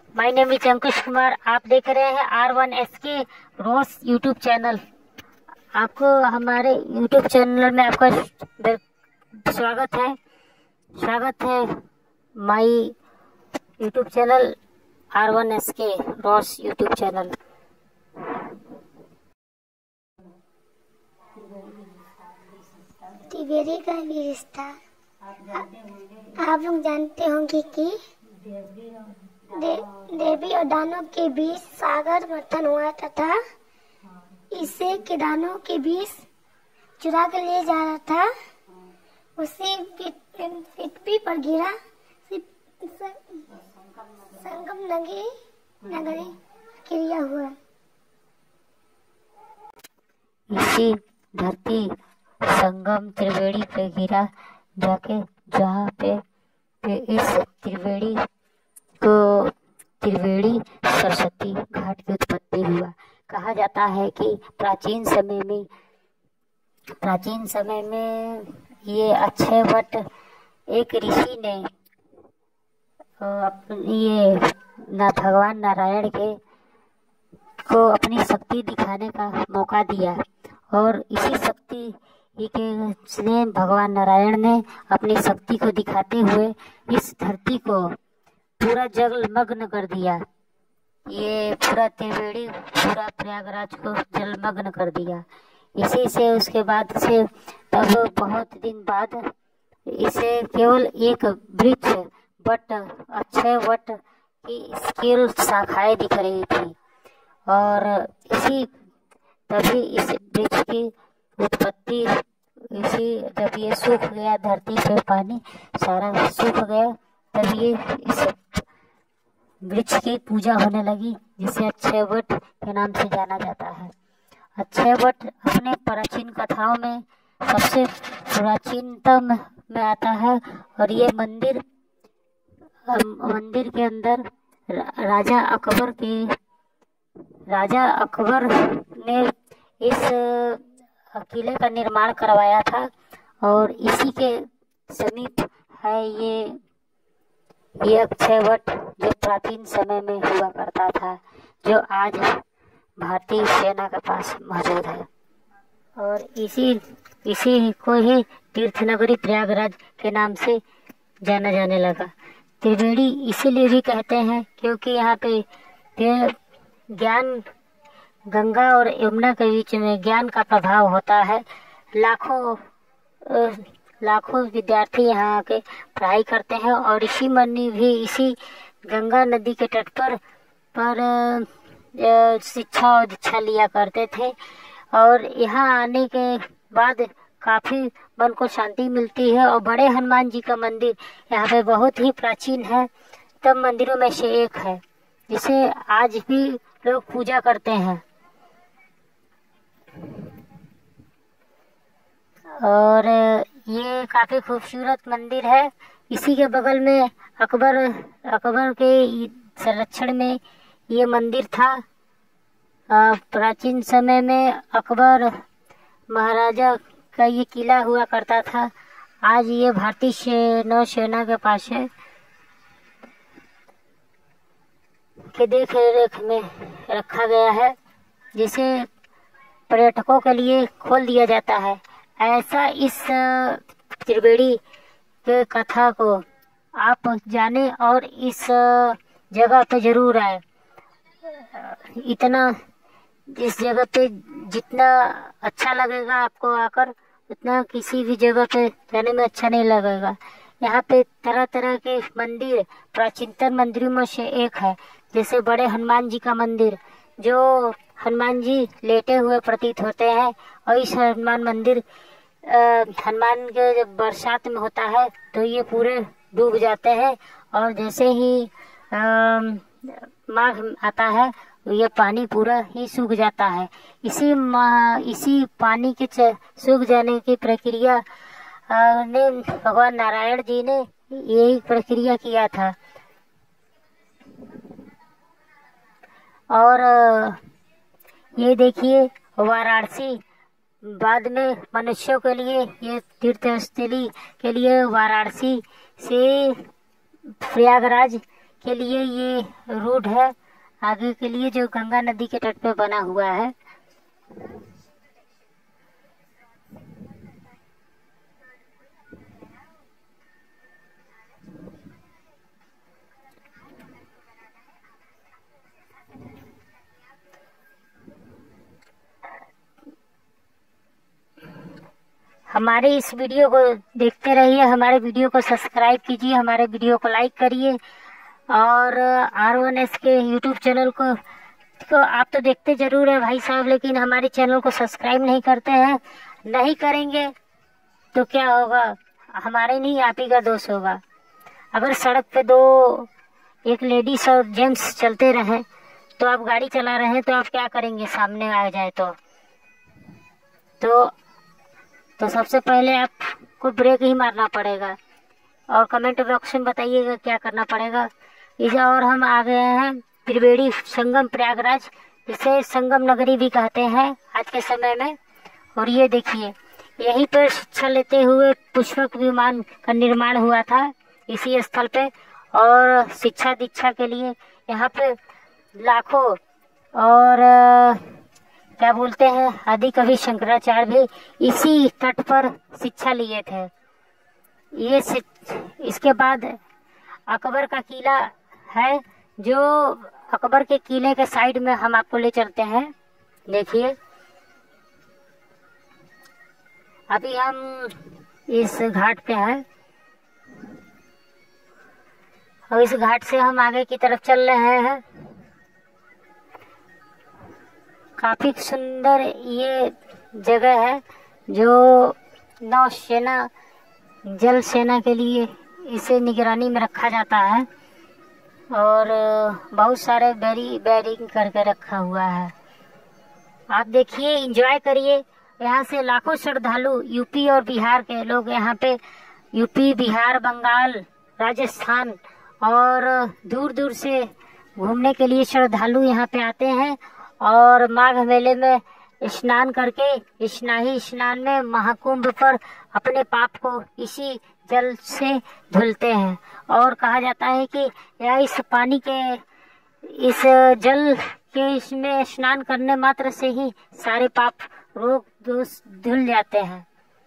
My name is Ankush Kumar. आप देख रहे हैं R1SK रोज यूट्यूब चैनल। आपको हमारे यूट्यूब चैनल में आपका स्वागत है माय यूट्यूब चैनल R1SK रोज यूट्यूब चैनल। त्रिवेणी का भी रिश्ता आप लोग जानते होंगे कि देवी और दानव के बीच सागर मंथन हुआ तथा इसे के दानव के बीच चुरा कर ले जा रहा था। उसी पृथ्वी पर गिरा संगम नगरी क्रिया हुआ। इसी धरती संगम त्रिवेणी पे गिरा जाके, जहाँ पे इस त्रिवेणी को त्रिवेणी सरस्वती घाट की उत्पत्ति हुआ। कहा जाता है कि प्राचीन समय में ये अक्षय वट एक ऋषि ने ये भगवान नारायण को अपनी शक्ति दिखाने का मौका दिया, और इसी शक्ति के भगवान नारायण ने अपनी शक्ति को दिखाते हुए इस धरती को पूरा जलमग्न कर दिया। ये पूरा त्रिवेणी, पूरा प्रयागराज को जलमग्न कर दिया। इसी से उसके बाद से तब बहुत दिन बाद इसे केवल एक वृक्ष वट, अक्षय वट की स्केल शाखाएं दिख रही थी, और तभी इस वृक्ष की उत्पत्ति जब ये सूख गया, धरती पे पानी सारा सूख गया, तब ये इस वृक्ष की पूजा होने लगी, जिसे अक्षय वट के नाम से जाना जाता है। अक्षय वट अपने प्राचीन कथाओं में सबसे प्राचीनतम में आता है, और ये मंदिर के अंदर राजा अकबर ने इस किले का निर्माण करवाया था, और इसी के समीप है ये अक्षय वट, जो प्राचीन समय में हुआ करता था, जो आज भारतीय सेना के पास मौजूद है। और इसी को ही तीर्थ नगरी प्रयागराज के नाम से जाना जाने लगा। त्रिवेणी इसीलिए भी कहते हैं क्योंकि यहाँ पे ज्ञान, गंगा और यमुना के बीच में ज्ञान का प्रभाव होता है। लाखों विद्यार्थी यहाँ आके पढ़ाई करते हैं, और ऋषि मुनि भी इसी गंगा नदी के तट पर शिक्षा और दीक्षा लिया करते थे। और यहाँ आने के बाद काफी मन को शांति मिलती है। और बड़े हनुमान जी का मंदिर यहाँ पे बहुत ही प्राचीन है, तब मंदिरों में से एक है, जिसे आज भी लोग पूजा करते हैं। और ये काफी खूबसूरत मंदिर है। इसी के बगल में अकबर के संरक्षण में ये मंदिर था। प्राचीन समय में अकबर महाराजा का ये किला हुआ करता था। आज ये भारतीय नौसेना के पास है, के देख रेख में रखा गया है, जिसे पर्यटकों के लिए खोल दिया जाता है। ऐसा इस त्रिवेणी के कथा को आप जाने और इस जगह पे जरूर आए। इस जगह पे जितना अच्छा लगेगा आपको आकर, उतना किसी भी जगह पे जाने में अच्छा नहीं लगेगा। यहाँ पे तरह तरह के मंदिर, प्राचीनतम मंदिरों में से एक है, जैसे बड़े हनुमान जी का मंदिर, जो हनुमान जी लेटे हुए प्रतीत होते हैं। और इस हनुमान के जब बरसात में होता है तो ये पूरे डूब जाते हैं, और जैसे ही माघ आता है तो ये पानी पूरा ही सूख जाता है। इसी पानी के सूख जाने की प्रक्रिया ने भगवान नारायण जी ने यही प्रक्रिया किया था। और ये देखिए, वाराणसी बाद में मनुष्यों के लिए, ये तीर्थस्थली के लिए वाराणसी से प्रयागराज के लिए ये रूट है, आगे के लिए जो गंगा नदी के तट पे बना हुआ है। हमारे इस वीडियो को देखते रहिए, हमारे वीडियो को सब्सक्राइब कीजिए, हमारे वीडियो को लाइक करिए। और R1S के यूट्यूब चैनल को आप तो देखते जरूर है भाई साहब, लेकिन हमारे चैनल को सब्सक्राइब नहीं करते हैं। नहीं करेंगे तो क्या होगा? हमारे नहीं, आप ही का दोष होगा। अगर सड़क पे एक लेडीज और जेंट्स चलते रहे तो आप गाड़ी चला रहे हैं तो आप क्या करेंगे? सामने आ जाए तो सबसे पहले आपको ब्रेक ही मारना पड़ेगा। और कमेंट बॉक्स में बताइएगा क्या करना पड़ेगा। और हम आ गए हैं त्रिवेणी संगम प्रयागराज, जिसे संगम नगरी भी कहते हैं आज के समय में। और ये देखिए, यहीं पर शिक्षा लेते हुए पुष्पक विमान का निर्माण हुआ था इसी स्थल पे। और शिक्षा दीक्षा के लिए यहाँ पे लाखों और क्या बोलते हैं, आदि कवि शंकराचार्य भी इसी तट पर शिक्षा लिए थे। इसके बाद अकबर का किला है, जो अकबर के किले के साइड में हम आपको ले चलते हैं। देखिए, अभी हम इस घाट पे हैं और इस घाट से हम आगे की तरफ चल रहे हैं। काफी सुंदर ये जगह है, जो नौसेना जल सेना के लिए इसे निगरानी में रखा जाता है। और बहुत सारे बैरिंग करके रखा हुआ है। आप देखिए, एंजॉय करिए। यहाँ से लाखों श्रद्धालु यूपी और बिहार के लोग यहाँ पे, यूपी, बिहार, बंगाल, राजस्थान और दूर दूर से घूमने के लिए श्रद्धालु यहाँ पे आते हैं। और माघ मेले में स्नान करके स्नाही स्नान में महाकुंभ पर अपने पाप को इसी जल से धुलते हैं। और कहा जाता है कि यह इस पानी के, इस जल के इसमें स्नान करने मात्र से ही सारे पाप, रोग दोष धुल जाते हैं।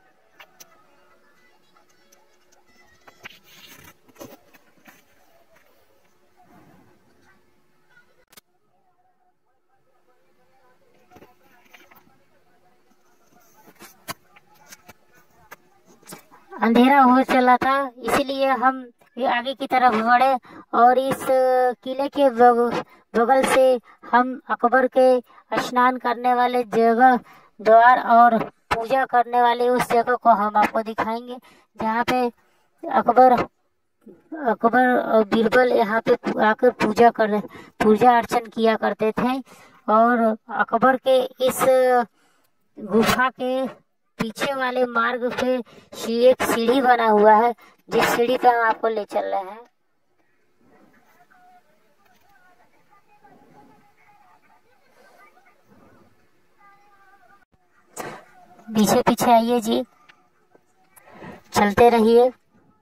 अंधेरा हो चला था, इसलिए हम ये आगे की तरफ बढ़े। और इस किले के बगल से हम अकबर के स्नान करने वाले जगह, द्वार और पूजा करने वाले उस जगह को हम आपको दिखाएंगे, जहाँ पे अकबर और बीरबल यहाँ पे आकर पूजा अर्चन किया करते थे। और अकबर के इस गुफा के पीछे वाले मार्ग पे एक सीढ़ी बना हुआ है, जिस सीढ़ी पे हम आपको ले चल रहे हैं। पीछे पीछे आइए जी, चलते रहिए।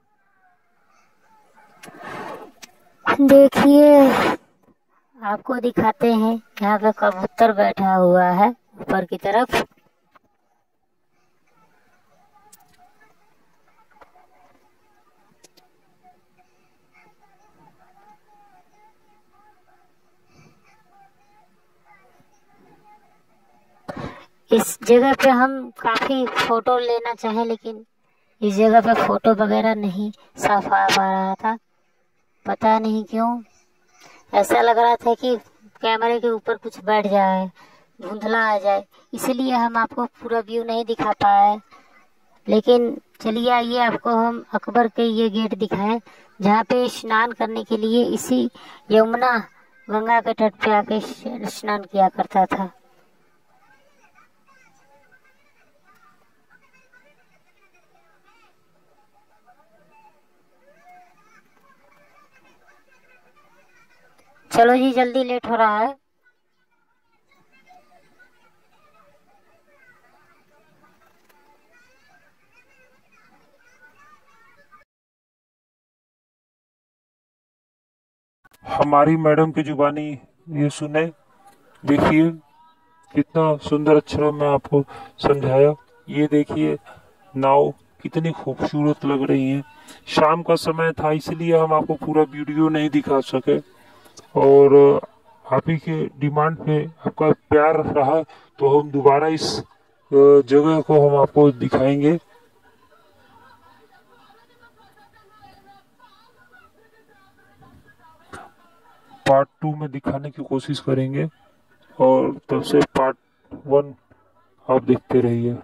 देखिए, आपको दिखाते हैं, यहाँ पे कबूतर बैठा हुआ है ऊपर की तरफ। इस जगह पे हम काफी फोटो लेना चाहे, लेकिन इस जगह पे फोटो वगैरह नहीं साफ आ पा रहा था। पता नहीं क्यों, ऐसा लग रहा था कि कैमरे के ऊपर कुछ बैठ जाए, धुंधला आ जाए, इसलिए हम आपको पूरा व्यू नहीं दिखा पाए। लेकिन चलिए, आइए आपको हम अकबर के ये गेट दिखाएं, जहाँ पे स्नान करने के लिए इसी यमुना गंगा के तट पे आके स्नान किया करता था। चलो जी, जल्दी लेट हो रहा है। हमारी मैडम की जुबानी ये सुने। देखिए कितना सुंदर अक्षरों में आपको समझाया। ये देखिए नाव कितनी खूबसूरत लग रही है। शाम का समय था इसलिए हम आपको पूरा वीडियो नहीं दिखा सके, और आप ही के डिमांड पे आपका प्यार रहा तो हम दोबारा इस जगह को हम आपको दिखाएंगे। पार्ट 2 में दिखाने की कोशिश करेंगे, और तब से पार्ट 1 आप देखते रहिए।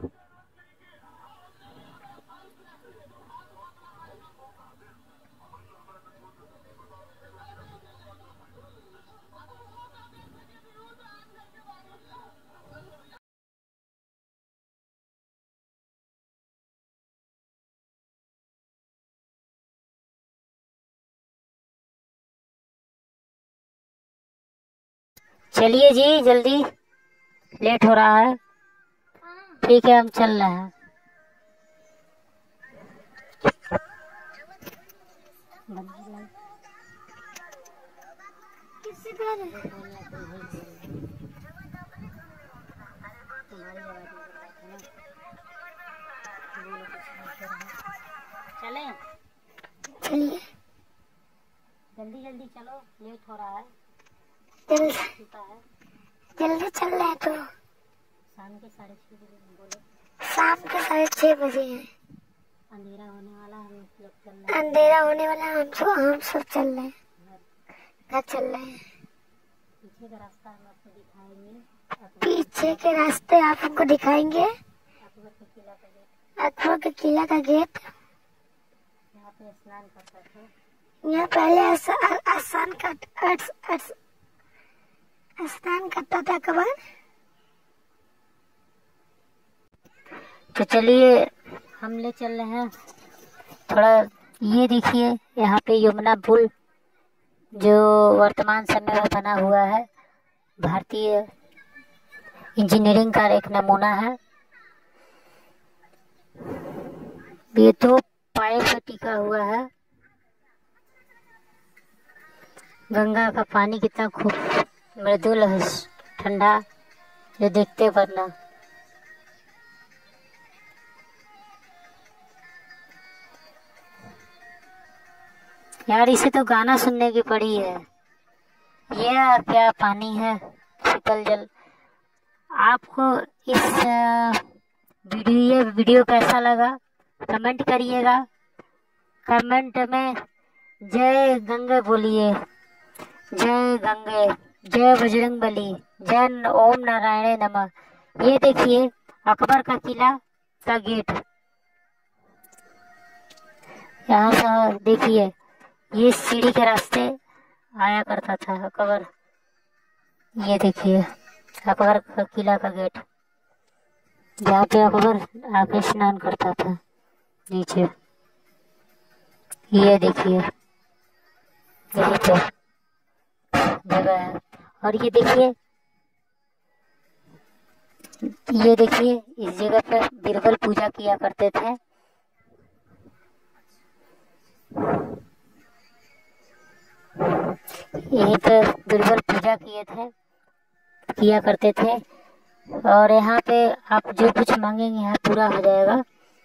चलिए जी, जल्दी लेट हो रहा है। ठीक है, हम चल रहे हैं। चलें? चलिए जल्दी जल्दी चलो, लेट हो रहा है। जल्दी चल रहे हैं तो शाम के 6:30 बजे। बोलो, शाम के 6:30 बजे हैं। अंधेरा होने वाला, हम लोग चल रहे हैं। अंधेरा होने वाला, हम सब चल रहे हैं, घर चल रहे हैं। पीछे का रास्ता हम आपको दिखाएंगे। पीछे के रास्ते आप हमको दिखाएंगे। अकबर के किला का गेट, अकबर के किला का गेट। यहाँ पे स्नान करता था। यहाँ पहले स्नान करता था अकबर। तो चलिए हम ले चल रहे हैं थोड़ा। ये देखिए यहाँ पे यमुना पुल जो वर्तमान समय में बना हुआ है, भारतीय इंजीनियरिंग का एक नमूना है। ये तो पाए पर टिका हुआ है। गंगा का पानी कितना खूब मृदुल है, ठंडा, जो देखते बनना। यार इसे तो गाना सुनने की पड़ी है। यह क्या पानी है, शीतल जल। आपको इस वीडियो कैसा लगा कमेंट करिएगा। कमेंट में जय गंगे बोलिए, जय गंगे, जय बजरंगबली, जय ओम नारायण नमः। ये देखिए अकबर का किला का गेट। यहाँ से देखिए, ये सीढ़ी के रास्ते आया करता था अकबर। ये देखिए अकबर का किला का गेट, जहाँ पे अकबर आके स्नान करता था। नीचे ये देखिए, यही पे जगह है। और ये देखिए इस जगह पे बीरबल पूजा किया करते थे। यहीं पे बीरबल पूजा किया करते थे। और यहाँ पे आप जो कुछ मांगेंगे यहाँ पूरा हो जाएगा।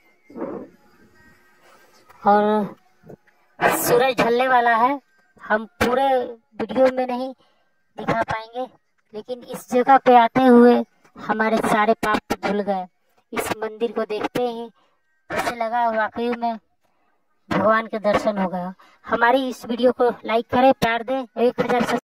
और सूरज ढलने वाला है, हम पूरे वीडियो में नहीं दिखा पाएंगे, लेकिन इस जगह पे आते हुए हमारे सारे पाप धुल गए। इस मंदिर को देखते ही ऐसे लगा वाकई में भगवान के दर्शन हो गया। हमारी इस वीडियो को लाइक करें, प्यार दें। 1000